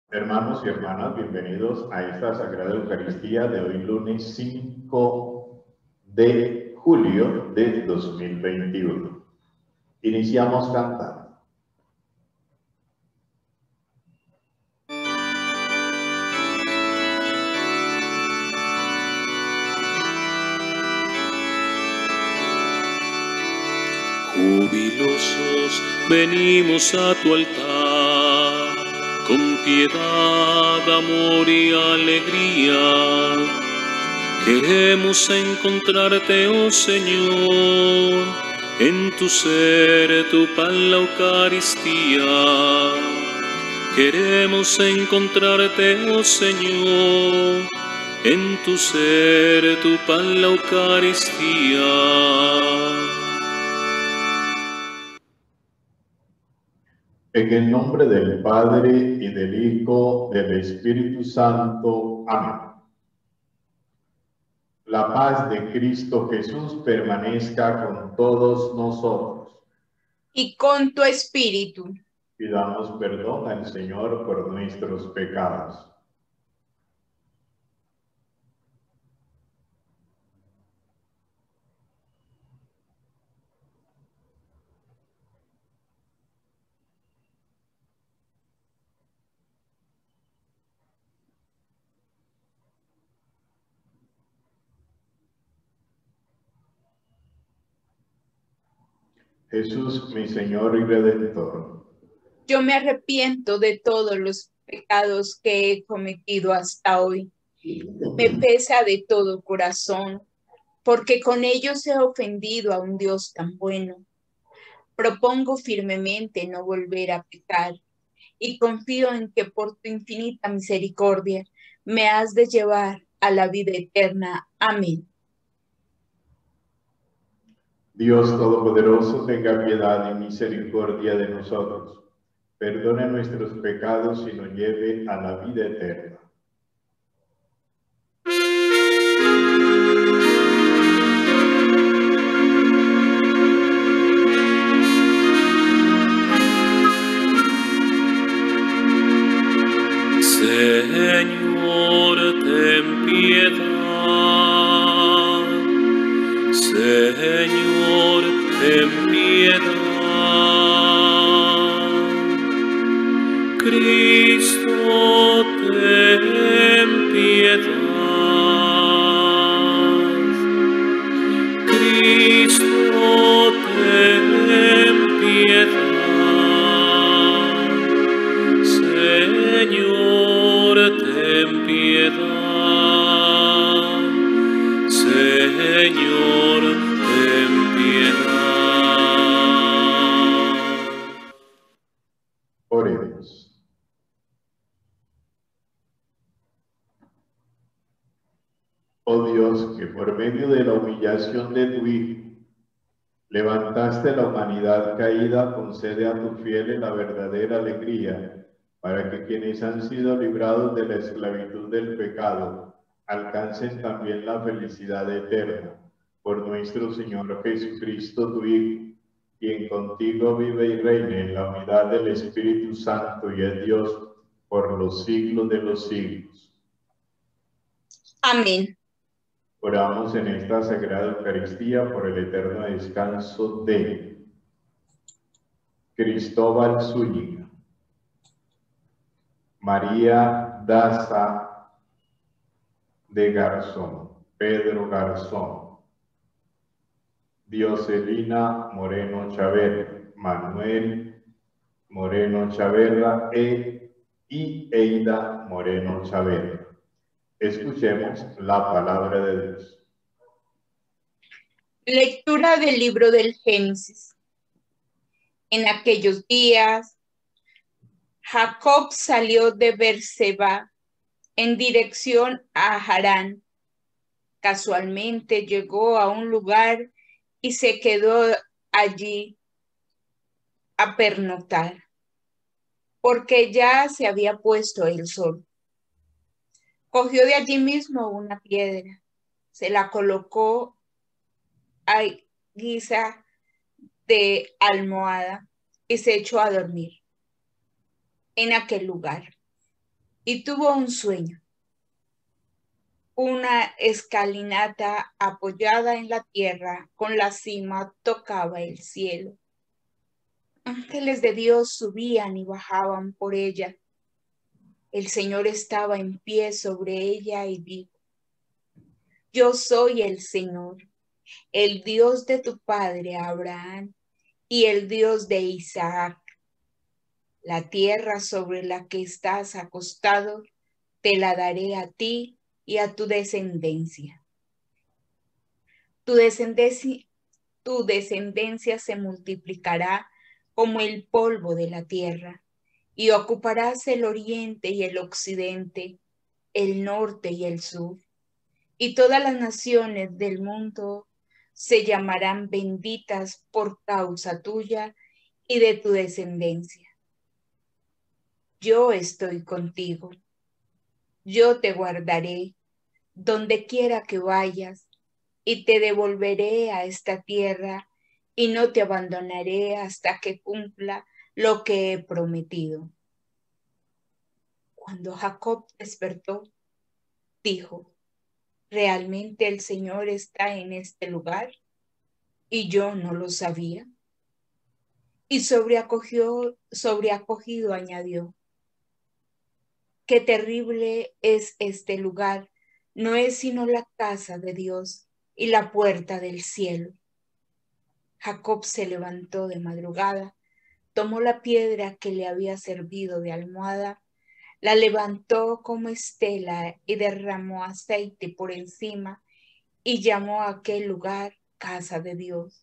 Hermanos y hermanas, bienvenidos a esta Sagrada Eucaristía de hoy lunes 5 de julio de 2021. Iniciamos cantando. Jubilosos venimos a tu altar, con piedad, amor y alegría. Queremos encontrarte, oh Señor, en tu ser, tu pan, la Eucaristía. Queremos encontrarte, oh Señor, en tu ser, tu pan, la Eucaristía. En el nombre del Padre, y del Hijo, del Espíritu Santo. Amén. La paz de Cristo Jesús permanezca con todos nosotros. Y con tu espíritu. Pidamos perdón al Señor por nuestros pecados. Jesús, mi Señor y Redentor, Yo me arrepiento de todos los pecados que he cometido hasta hoy. Me pesa de todo corazón, porque con ellos he ofendido a un Dios tan bueno. Propongo firmemente no volver a pecar y confío en que por tu infinita misericordia me has de llevar a la vida eterna. Amén. Dios Todopoderoso, tenga piedad y misericordia de nosotros. Perdone nuestros pecados y nos lleve a la vida eterna. Señor, ten piedad. Señor, ten piedad. Cristo, ten piedad. Cristo, ten piedad. Señor, ten piedad. Señor, ten piedad. Oremos. Oh Dios, que por medio de la humillación de tu Hijo, levantaste la humanidad caída, concede a tu fieles la verdadera alegría, para que quienes han sido librados de la esclavitud del pecado, alcancen también la felicidad eterna. Por nuestro Señor Jesucristo, tu Hijo, quien contigo vive y reina en la unidad del Espíritu Santo y es Dios por los siglos de los siglos. Amén. Oramos en esta Sagrada Eucaristía por el eterno descanso de Cristóbal Zúñiga, María Daza de Garzón, Pedro Garzón, Dioselina Moreno Chaverra, Manuel Moreno Chaverra y Eida Moreno Chaverra. Escuchemos la palabra de Dios. Lectura del libro del Génesis. En aquellos días, Jacob salió de Beerseba en dirección a Harán. Casualmente llegó a un lugar y se quedó allí a pernoctar, porque ya se había puesto el sol. Cogió de allí mismo una piedra, se la colocó a guisa de almohada y se echó a dormir en aquel lugar. y tuvo un sueño. Una escalinata apoyada en la tierra, con la cima tocaba el cielo. Ángeles de Dios subían y bajaban por ella. El Señor estaba en pie sobre ella y dijo: Yo soy el Señor, el Dios de tu padre Abraham y el Dios de Isaac. La tierra sobre la que estás acostado te la daré a ti y a tu descendencia. Tu descendencia se multiplicará como el polvo de la tierra, y ocuparás el oriente y el occidente, el norte y el sur, y todas las naciones del mundo se llamarán benditas por causa tuya y de tu descendencia. Yo estoy contigo. Yo te guardaré donde quiera que vayas, y te devolveré a esta tierra, y no te abandonaré hasta que cumpla lo que he prometido. Cuando Jacob despertó, dijo: ¿Realmente el Señor está en este lugar? Y yo no lo sabía. Y sobreacogido añadió: Qué terrible es este lugar. No es sino la casa de Dios y la puerta del cielo. Jacob se levantó de madrugada, tomó la piedra que le había servido de almohada, la levantó como estela y derramó aceite por encima y llamó a aquel lugar casa de Dios.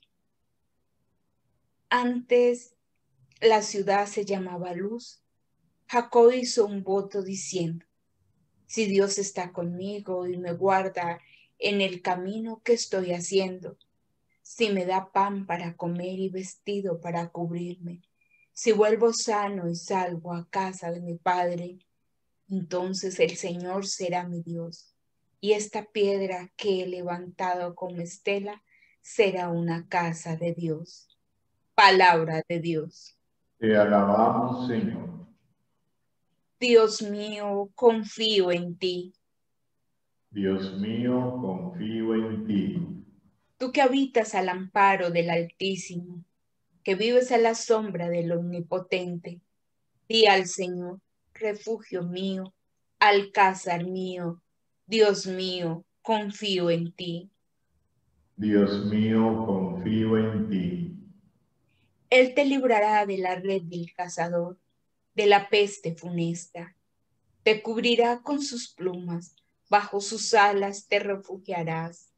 Antes la ciudad se llamaba Luz. Jacob hizo un voto diciendo: Si Dios está conmigo y me guarda en el camino que estoy haciendo, si me da pan para comer y vestido para cubrirme, si vuelvo sano y salvo a casa de mi padre, entonces el Señor será mi Dios, y esta piedra que he levantado como estela será una casa de Dios. Palabra de Dios. Te alabamos, Señor. Dios mío, confío en ti. Dios mío, confío en ti. Tú que habitas al amparo del Altísimo, que vives a la sombra del Omnipotente, di al Señor: refugio mío, alcázar mío, Dios mío, confío en ti. Dios mío, confío en ti. Él te librará de la red del cazador, de la peste funesta. Te cubrirá con sus plumas, bajo sus alas te refugiarás.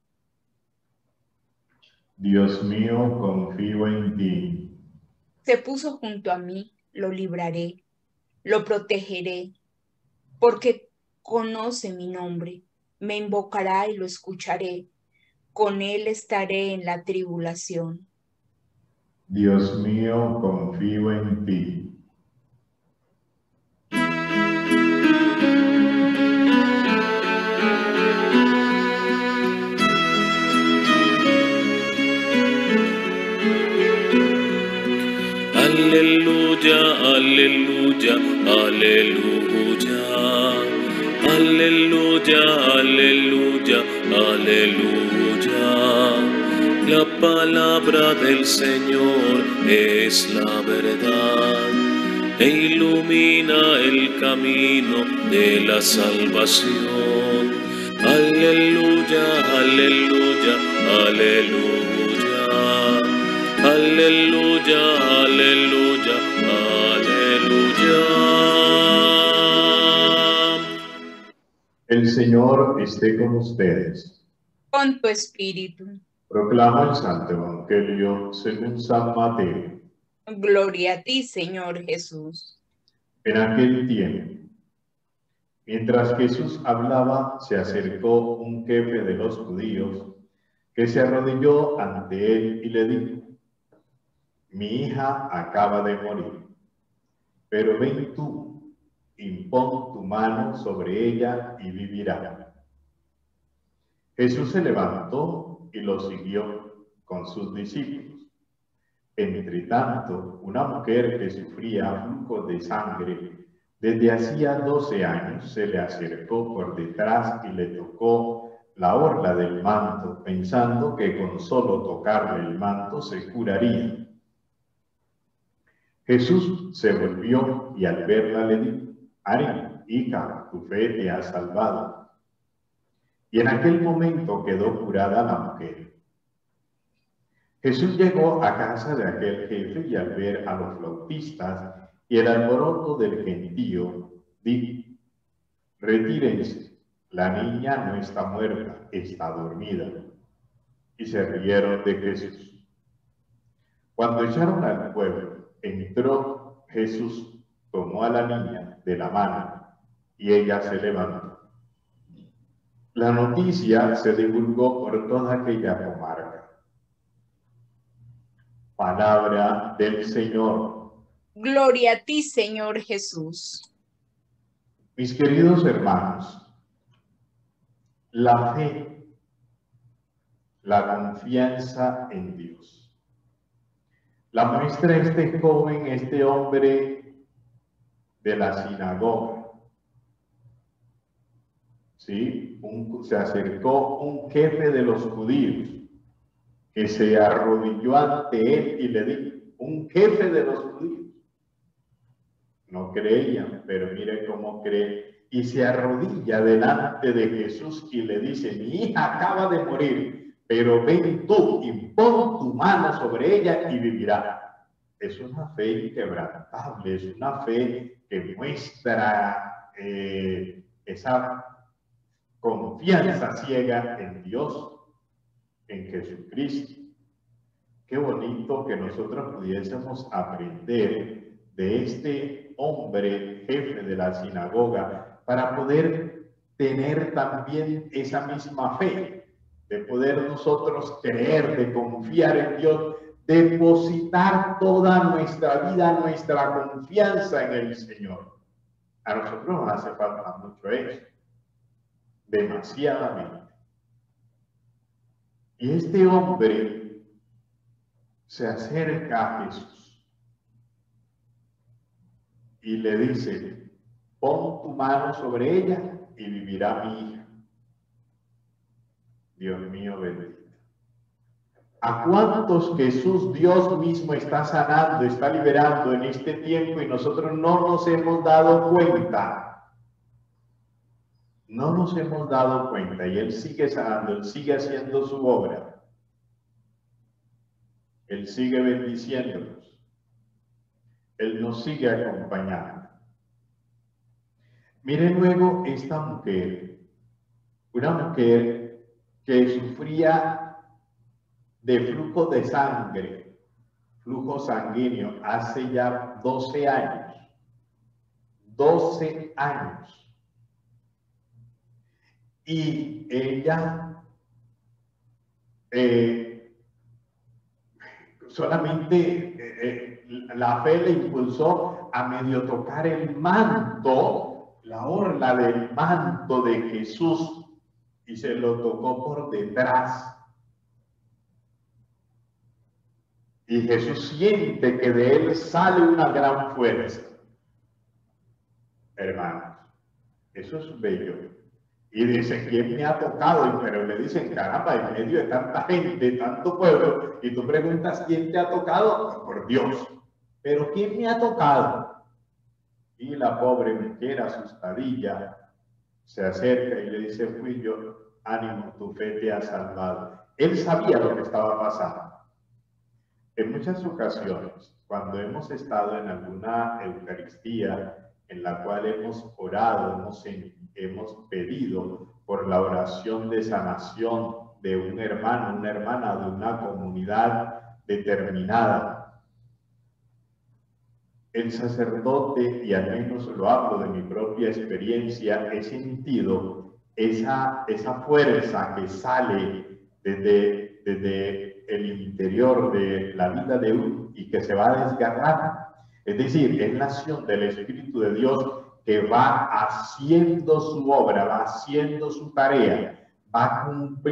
Dios mío, confío en ti. Se puso junto a mí, lo libraré, lo protegeré, porque conoce mi nombre, me invocará y lo escucharé, con él estaré en la tribulación. Dios mío, confío en ti. Aleluya, aleluya, aleluya. Aleluya, aleluya, aleluya. La palabra del Señor es la verdad e ilumina el camino de la salvación. Aleluya, aleluya, aleluya. Aleluya, aleluya, aleluya. El Señor esté con ustedes. Con tu espíritu. Proclama el Santo Evangelio según San Mateo. Gloria a ti, Señor Jesús. En aquel tiempo, mientras Jesús hablaba, se acercó un jefe de los judíos que se arrodilló ante él y le dijo: Mi hija acaba de morir, pero ven tú, impón tu mano sobre ella y vivirá. Jesús se levantó y lo siguió con sus discípulos. Entre tanto, una mujer que sufría flujo de sangre Desde hacía 12 años se le acercó por detrás y le tocó la orla del manto, pensando que con solo tocarle el manto se curaría. Jesús se volvió y al verla le dijo: «Ánimo, hija, tu fe te ha salvado». Y en aquel momento quedó curada la mujer. Jesús llegó a casa de aquel jefe y al ver a los flautistas y el alboroto del gentío, dijo: «Retírense, la niña no está muerta, está dormida». Y se rieron de Jesús. Cuando echaron al pueblo, entró Jesús, tomó a la niña de la mano y ella se levantó. La noticia se divulgó por toda aquella comarca. Palabra del Señor. Gloria a ti, Señor Jesús. Mis queridos hermanos, la fe, la confianza en Dios, la muestra este joven, este hombre de la sinagoga. ¿Sí? Se acercó un jefe de los judíos que se arrodilló ante él y le dijo: un jefe de los judíos. No creían, pero mire cómo cree. Y se arrodilla delante de Jesús y le dice: mi hija acaba de morir, pero ven tú y pon tu mano sobre ella y vivirá. Es una fe inquebrantable, es una fe que muestra esa confianza ciega en Dios, en Jesucristo. Qué bonito que nosotros pudiésemos aprender de este hombre jefe de la sinagoga para poder tener también esa misma fe, de poder nosotros creer, de confiar en Dios, depositar toda nuestra vida, nuestra confianza en el Señor. A nosotros nos hace falta mucho eso, demasiadamente. Y este hombre se acerca a Jesús y le dice: pon tu mano sobre ella y vivirá mi hija. Dios mío bendito. ¿A cuántos Jesús, Dios mismo, está sanando, está liberando en este tiempo y nosotros no nos hemos dado cuenta? No nos hemos dado cuenta y Él sigue sanando, Él sigue haciendo su obra. Él sigue bendiciéndonos. Él nos sigue acompañando. Mire luego esta mujer, una mujer que sufría de flujo de sangre, flujo sanguíneo, hace ya 12 años. 12 años. Y ella solamente la fe le impulsó a medio tocar el manto, la orla del manto de Jesús, y se lo tocó por detrás. Y Jesús siente que de él sale una gran fuerza. Hermanos, eso es bello. Y dice: ¿quién me ha tocado? Pero le dicen: caramba, en medio de tanta gente, tanto pueblo, y tú preguntas: ¿quién te ha tocado? Pues por Dios. Pero ¿quién me ha tocado? Y la pobre mujer, asustadilla, se acerca y le dice: fui yo. Ánimo, tu fe te ha salvado. Él sabía lo que estaba pasando. En muchas ocasiones, cuando hemos estado en alguna Eucaristía en la cual hemos orado, hemos pedido por la oración de sanación de un hermano, una hermana de una comunidad determinada, el sacerdote, y al menos lo hablo de mi propia experiencia, he sentido esa fuerza que sale desde el interior de la vida de uno y que se va a desgarrar. Es decir, es la acción del Espíritu de Dios que va haciendo su obra, va haciendo su tarea, va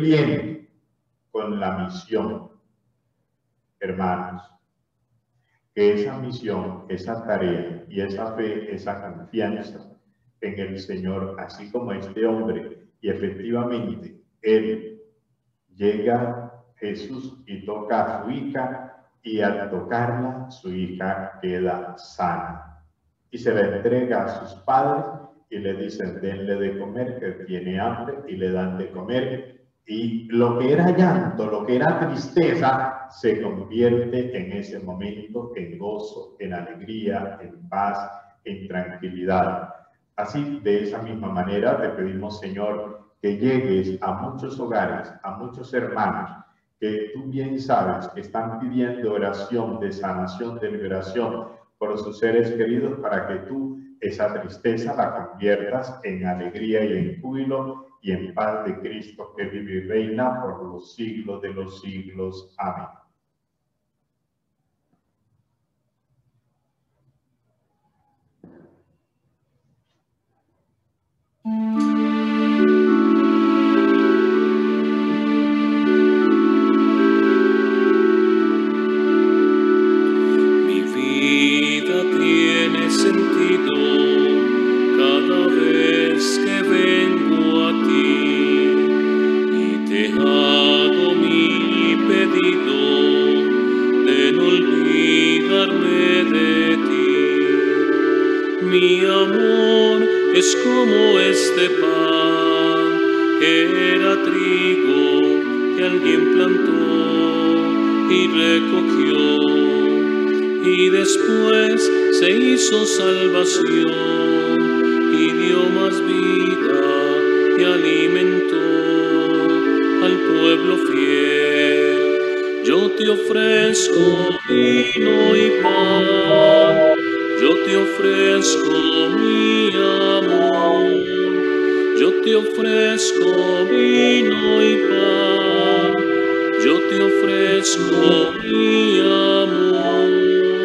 cumpliendo con la misión. Hermanos, que esa misión, esa tarea y esa fe, esa confianza en el Señor, así como este hombre, y efectivamente él llega Jesús y toca a su hija, y al tocarla su hija queda sana y se la entrega a sus padres y le dicen: denle de comer, que tiene hambre, y le dan de comer, y lo que era llanto, lo que era tristeza, se convierte en ese momento en gozo, en alegría, en paz, en tranquilidad. Así, de esa misma manera, te pedimos, Señor, que llegues a muchos hogares, a muchos hermanos, que tú bien sabes que están pidiendo oración de sanación, de liberación por sus seres queridos, para que tú esa tristeza la conviertas en alegría y en júbilo y en paz de Cristo, que vive y reina por los siglos de los siglos. Amén. Mi vida tiene sentido cada vez que vengo a ti y te hago mi pedido de no olvidarme de ti. Mi amor es como este pan que era trigo que alguien plantó y recogió, y después se hizo salvación y dio más vida y alimentó al pueblo fiel. Yo te ofrezco vino y pan, yo te ofrezco mi amor, yo te ofrezco vino y pan, yo te ofrezco mi amor.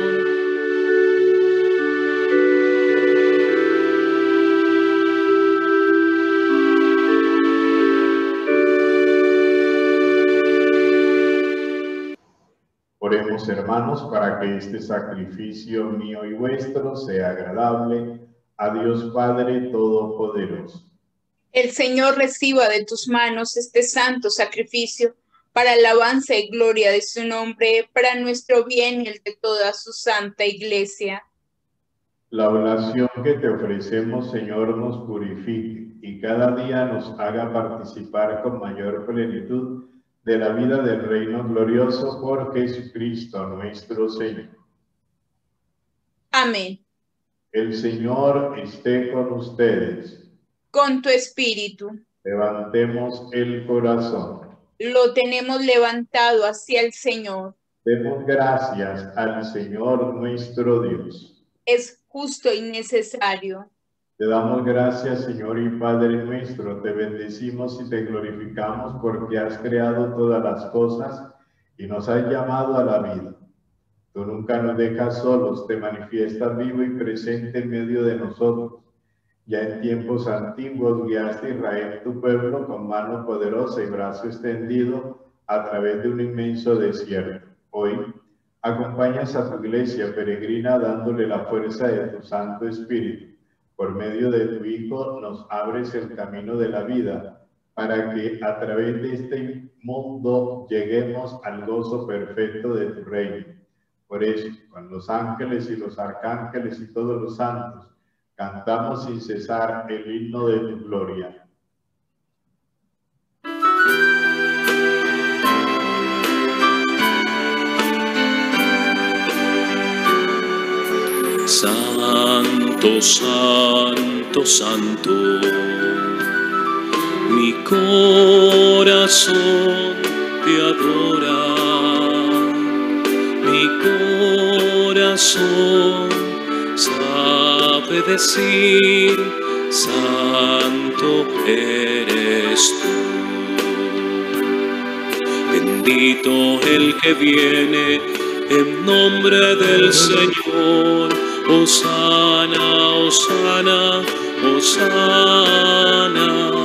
Oremos, hermanos, para que este sacrificio mío y vuestro sea agradable a Dios Padre Todopoderoso. El Señor reciba de tus manos este santo sacrificio para alabanza y gloria de su nombre, para nuestro bien y el de toda su santa Iglesia. La oración que te ofrecemos, Señor, nos purifique y cada día nos haga participar con mayor plenitud de la vida del reino glorioso por Jesucristo nuestro Señor. Amén. El Señor esté con ustedes. Con tu espíritu. Levantemos el corazón. Lo tenemos levantado hacia el Señor. Demos gracias al Señor nuestro Dios. Es justo y necesario. Te damos gracias, Señor y Padre nuestro, te bendecimos y te glorificamos porque has creado todas las cosas y nos has llamado a la vida. Tú nunca nos dejas solos, te manifiestas vivo y presente en medio de nosotros. Ya en tiempos antiguos guiaste a Israel, tu pueblo, con mano poderosa y brazo extendido a través de un inmenso desierto. Hoy acompañas a tu iglesia peregrina dándole la fuerza de tu Santo Espíritu. Por medio de tu Hijo nos abres el camino de la vida para que a través de este mundo lleguemos al gozo perfecto de tu reino. Por eso, con los ángeles y los arcángeles y todos los santos, cantamos sin cesar el himno de tu gloria. Santo, santo, santo, mi corazón te adora, mi corazón sabe decir, santo eres tú. Bendito el que viene en nombre del Señor. Hosana, hosana, hosana,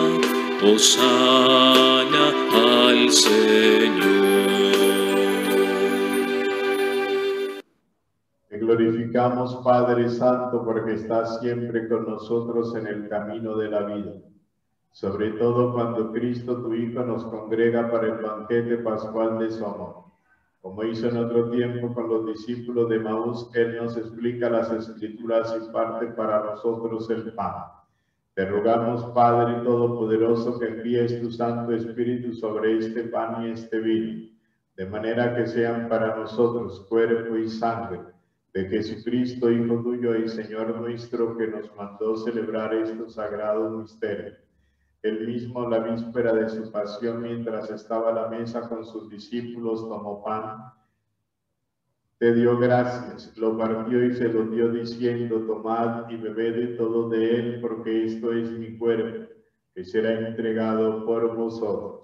hosana al Señor. glorificamos, Padre Santo, porque estás siempre con nosotros en el camino de la vida. Sobre todo cuando Cristo, tu Hijo, nos congrega para el banquete pascual de su amor. Como hizo en otro tiempo con los discípulos de Maús, Él nos explica las Escrituras y parte para nosotros el pan. Te rogamos, Padre Todopoderoso, que envíes tu Santo Espíritu sobre este pan y este vino, de manera que sean para nosotros cuerpo y sangre de Jesucristo, Hijo tuyo y Señor nuestro, que nos mandó celebrar estos sagrados misterios. Él mismo, la víspera de su pasión, mientras estaba a la mesa con sus discípulos, tomó pan, te dio gracias, lo partió y se lo dio diciendo: tomad y bebed de todo de él, porque esto es mi cuerpo, que será entregado por vosotros.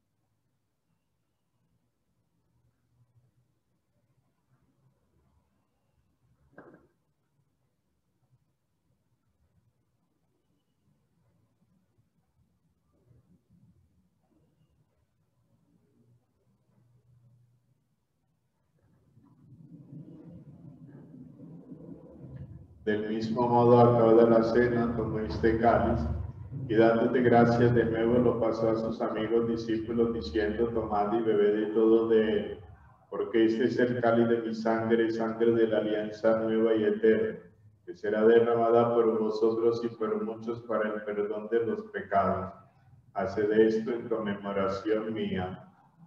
Del mismo modo, acabada la cena, tomó este cáliz y dándote gracias de nuevo lo pasó a sus amigos discípulos diciendo: tomad y bebed de todo de él, porque este es el cáliz de mi sangre, sangre de la alianza nueva y eterna, que será derramada por vosotros y por muchos para el perdón de los pecados. Haced esto en conmemoración mía.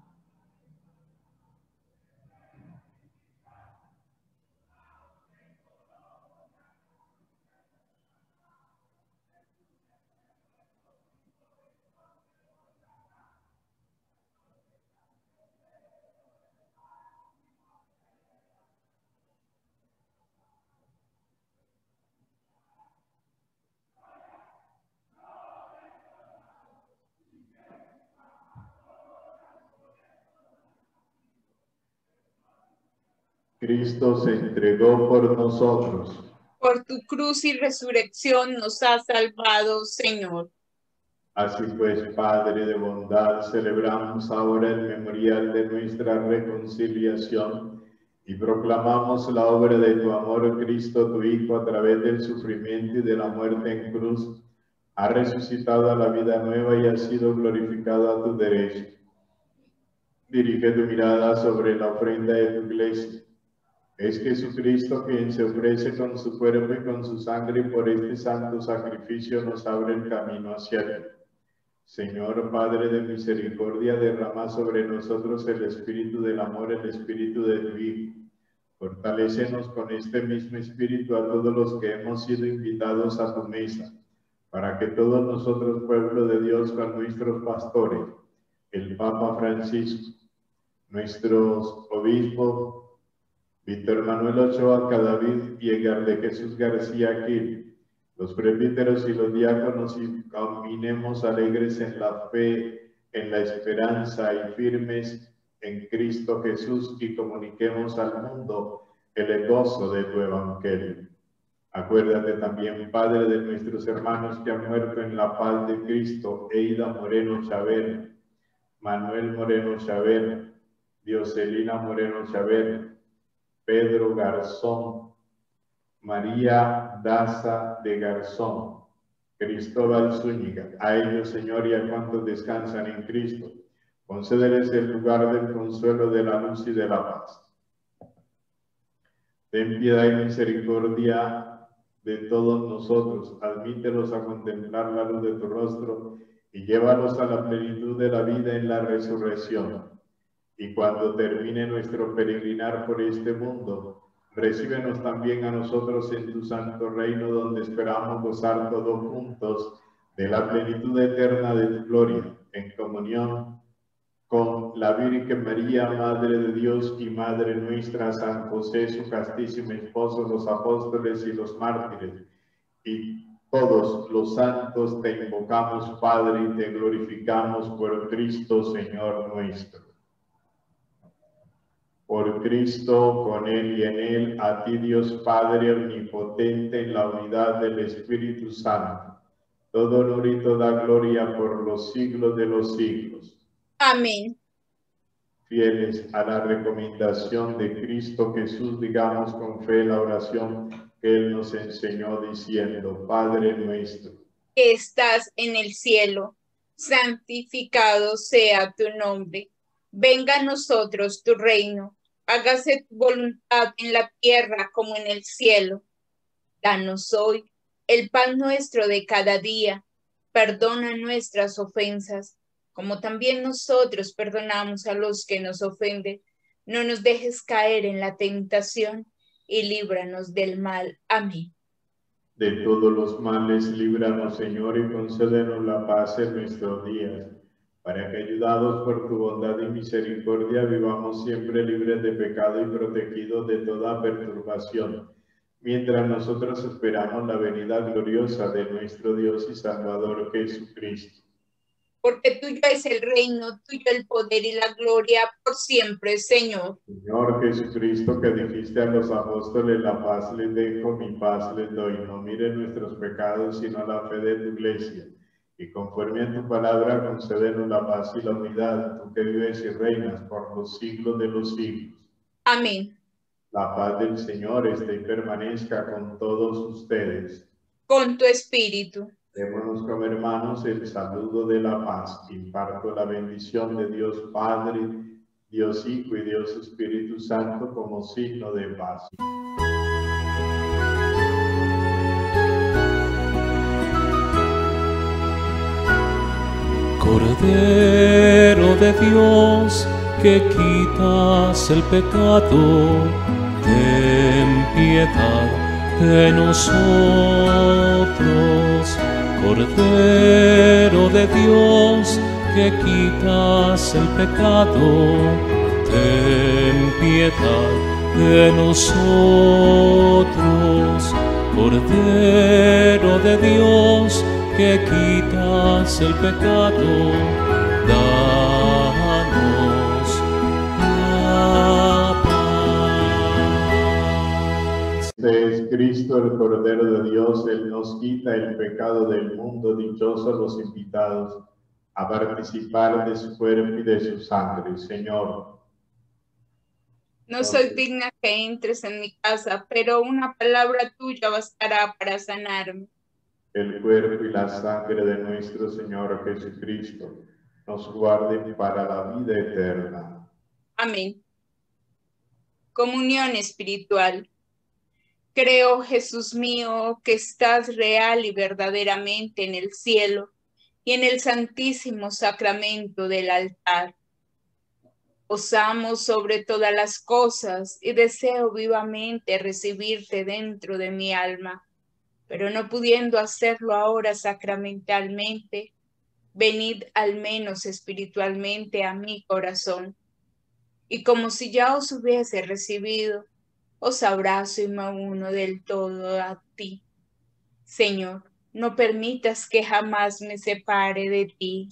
Cristo se entregó por nosotros. Por tu cruz y resurrección nos has salvado, Señor. Así pues, Padre de bondad, celebramos ahora el memorial de nuestra reconciliación y proclamamos la obra de tu amor, Cristo, tu Hijo, a través del sufrimiento y de la muerte en cruz. Ha resucitado a la vida nueva y ha sido glorificado a tu derecha. Dirige tu mirada sobre la ofrenda de tu iglesia. Es Jesucristo quien se ofrece con su cuerpo y con su sangre, y por este santo sacrificio nos abre el camino hacia ti. Señor, Padre de misericordia, derrama sobre nosotros el espíritu del amor, el espíritu de tu Hijo. Fortalécenos con este mismo espíritu a todos los que hemos sido invitados a tu mesa, para que todos nosotros, pueblo de Dios, con nuestros pastores, el Papa Francisco, nuestros obispos, Víctor Manuel Ochoa Cadavid y Edgar de Jesús García Gil, los presbíteros y los diáconos, y caminemos alegres en la fe, en la esperanza y firmes en Cristo Jesús, y comuniquemos al mundo el gozo de tu evangelio. Acuérdate también, Padre, de nuestros hermanos que han muerto en la paz de Cristo: Eida Moreno Chavera, Manuel Moreno Chavera, Dioselina Moreno Chavera, Pedro Garzón, María Daza de Garzón, Cristóbal Zúñiga. A ellos, Señor, y a cuantos descansan en Cristo, concédeles el lugar del consuelo, de la luz y de la paz. Ten piedad y misericordia de todos nosotros, admítelos a contemplar la luz de tu rostro y llévalos a la plenitud de la vida en la resurrección. Y cuando termine nuestro peregrinar por este mundo, recíbenos también a nosotros en tu santo reino, donde esperamos gozar todos juntos de la plenitud eterna de tu gloria, en comunión con la Virgen María, Madre de Dios y Madre nuestra, San José, su castísimo esposo, los apóstoles y los mártires, y todos los santos. Te invocamos, Padre, y te glorificamos por Cristo, Señor nuestro. Por Cristo, con Él y en Él, a ti, Dios Padre omnipotente, en la unidad del Espíritu Santo, todo honor y toda gloria por los siglos de los siglos. Amén. fieles a la recomendación de Cristo Jesús, digamos con fe la oración que Él nos enseñó diciendo: Padre nuestro, que estás en el cielo, santificado sea tu nombre. Venga a nosotros tu reino. Hágase tu voluntad en la tierra como en el cielo. Danos hoy el pan nuestro de cada día. Perdona nuestras ofensas, como también nosotros perdonamos a los que nos ofenden. No nos dejes caer en la tentación y líbranos del mal. Amén. de todos los males, líbranos, Señor, y concédenos la paz en nuestros días, para que, ayudados por tu bondad y misericordia, vivamos siempre libres de pecado y protegidos de toda perturbación, mientras nosotros esperamos la venida gloriosa de nuestro Dios y Salvador Jesucristo. Porque tuyo es el reino, tuyo el poder y la gloria por siempre, Señor. Señor Jesucristo, que dijiste a los apóstoles: la paz les dejo, mi paz les doy. No mires nuestros pecados, sino la fe de tu iglesia. Y conforme a tu palabra, concédenos la paz y la unidad, tú que vives y reinas por los siglos de los siglos. Amén. La paz del Señor esté y permanezca con todos ustedes. Con tu espíritu. Démonos como hermanos el saludo de la paz. Imparto la bendición de Dios Padre, Dios Hijo y Dios Espíritu Santo como signo de paz. Cordero de Dios, que quitas el pecado, ten piedad de nosotros. Cordero de Dios, que quitas el pecado, ten piedad de nosotros. Cordero de Dios, que quitas el pecado, danos la paz. Este es Cristo, el Cordero de Dios. Él nos quita el pecado del mundo. Dichosos los invitados a participar de su cuerpo y de su sangre. Señor, no soy digna que entres en mi casa, pero una palabra tuya bastará para sanarme. el cuerpo y la sangre de nuestro Señor Jesucristo nos guarden para la vida eterna. Amén. Comunión espiritual. Creo, Jesús mío, que estás real y verdaderamente en el cielo y en el santísimo sacramento del altar. Os amo sobre todas las cosas y deseo vivamente recibirte dentro de mi alma, pero no pudiendo hacerlo ahora sacramentalmente, venid al menos espiritualmente a mi corazón. Y como si ya os hubiese recibido, os abrazo y me uno del todo a ti. Señor, no permitas que jamás me separe de ti.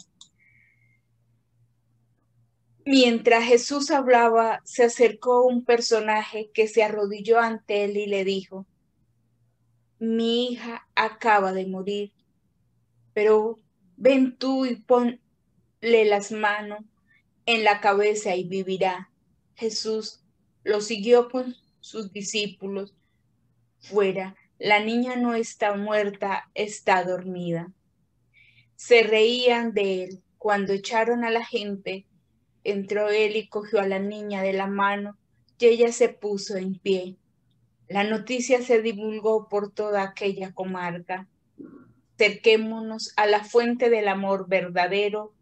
Mientras Jesús hablaba, se acercó un personaje que se arrodilló ante él y le dijo: mi hija acaba de morir, pero ven tú y ponle las manos en la cabeza y vivirá. Jesús lo siguió con sus discípulos fuera. La niña no está muerta, está dormida. Se reían de él. Cuando echaron a la gente, entró él y cogió a la niña de la mano y ella se puso en pie. La noticia se divulgó por toda aquella comarca. Acerquémonos a la fuente del amor verdadero,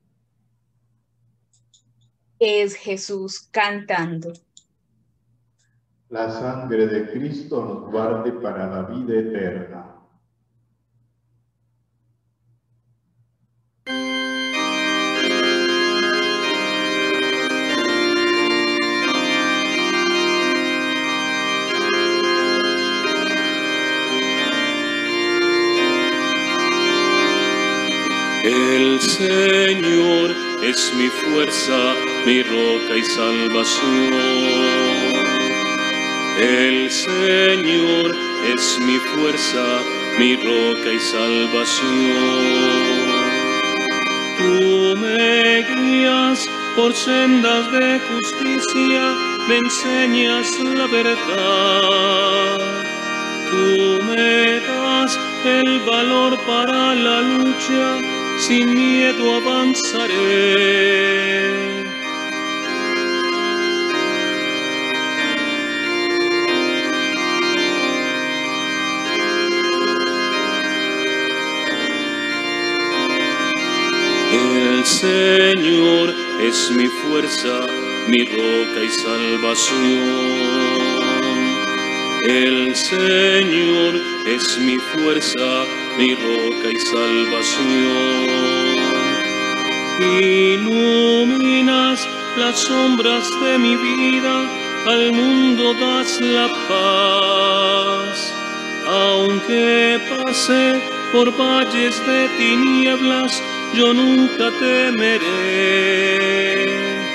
que es Jesús, cantando. La sangre de Cristo nos guarde para la vida eterna. El Señor es mi fuerza, mi roca y salvación. El Señor es mi fuerza, mi roca y salvación. Tú me guías por sendas de justicia me enseñas la verdad. Tú me das el valor para la lucha, sin miedo avanzaré. El Señor es mi fuerza, mi roca y salvación. El Señor es mi fuerza, mi roca y salvación. Iluminas las sombras de mi vida, al mundo das la paz. Aunque pase por valles de tinieblas, yo nunca temeré.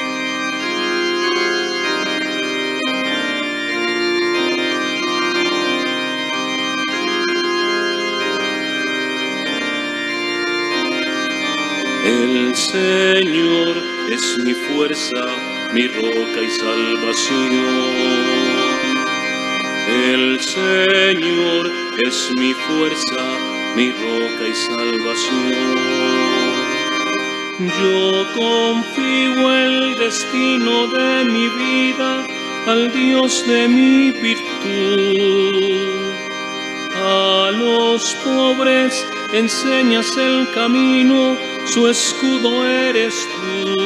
El Señor es mi fuerza, mi roca y salvación. El Señor es mi fuerza, mi roca y salvación. Yo confío el destino de mi vida al Dios de mi virtud. A los pobres enseñas el camino, su escudo eres tú.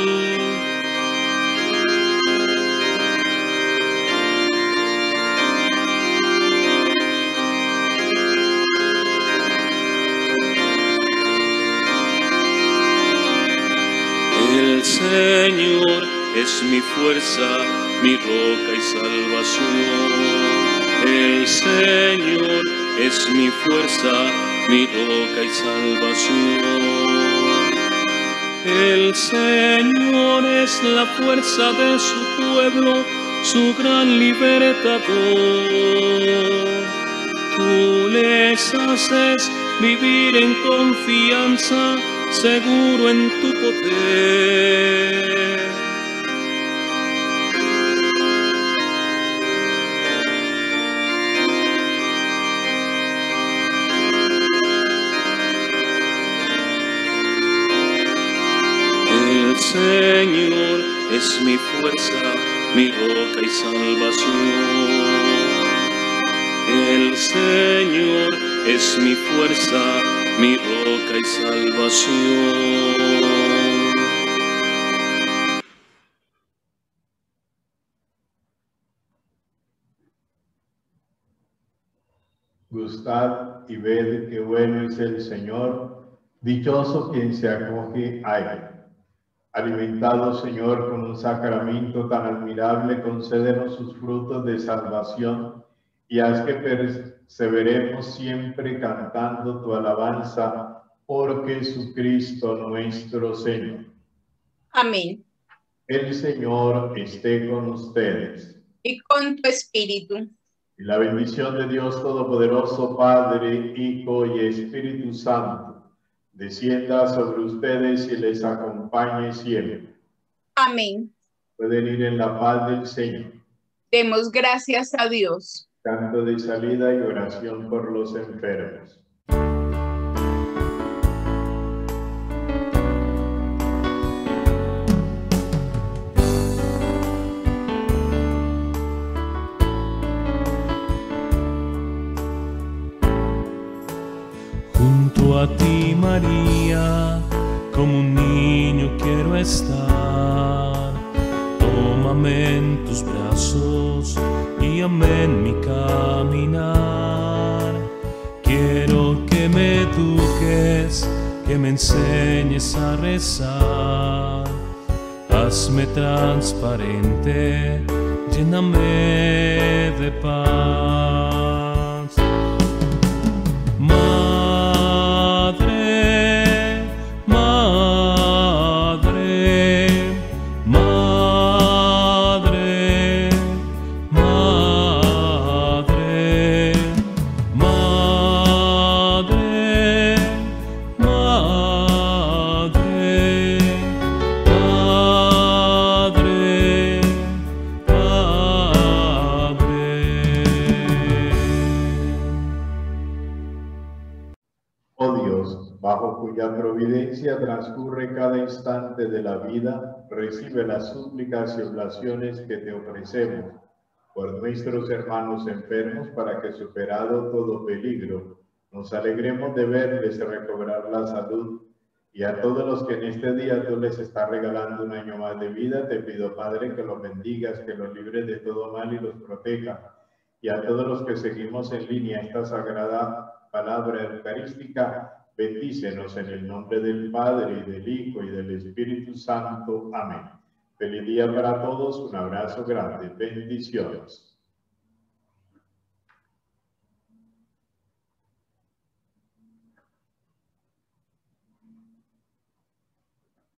El Señor es mi fuerza, mi roca y salvación. El Señor es mi fuerza, mi roca y salvación. El Señor es la fuerza de su pueblo, su gran libertador. Tú les haces vivir en confianza, seguro en tu poder. El Señor es mi fuerza, mi roca y salvación. El Señor es mi fuerza, mi roca y salvación. Gustad y ved qué bueno es el Señor, dichoso quien se acoge a él. Alimentado, Señor, con un sacramento tan admirable, concédenos sus frutos de salvación y haz que perseveremos siempre cantando tu alabanza por Jesucristo nuestro Señor. Amén. El Señor esté con ustedes. Y con tu espíritu. Y la bendición de Dios Todopoderoso, Padre, Hijo y Espíritu Santo, descienda sobre ustedes y les acompañe siempre. Amén. Pueden ir en la paz del Señor. Demos gracias a Dios. Canto de salida y oración por los enfermos. Junto a ti, María, como un niño quiero estar. Tómame en tus brazos y guíame en mi caminar. Quiero que me eduques, que me enseñes a rezar. Hazme transparente, lléname de paz. bajo cuya providencia transcurre cada instante de la vida, recibe las súplicas y oblaciones que te ofrecemos por nuestros hermanos enfermos, para que, superado todo peligro, nos alegremos de verles recobrar la salud. Y a todos los que en este día tú les estás regalando un año más de vida, te pido, Padre, que los bendigas, que los libres de todo mal y los proteja. Y a todos los que seguimos en línea esta sagrada palabra eucarística, bendícenos en el nombre del Padre, y del Hijo, y del Espíritu Santo. Amén. Feliz día para todos, un abrazo grande, bendiciones.